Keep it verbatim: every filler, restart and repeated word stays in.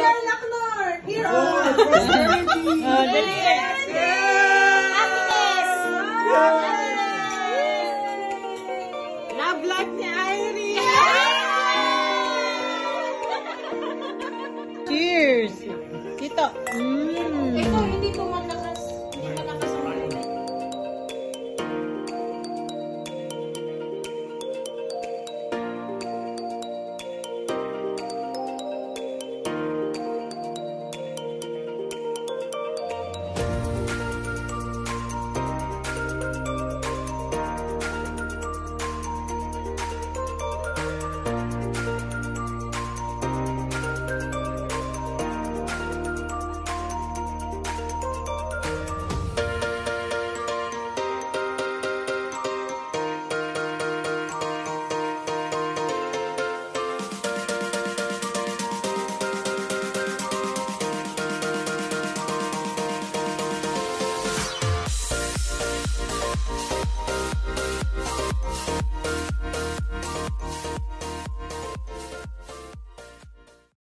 Here are prosperity. Oh, dali. Love life ni Irie. Cheers. Dito. Mm. Ito, hindi ko man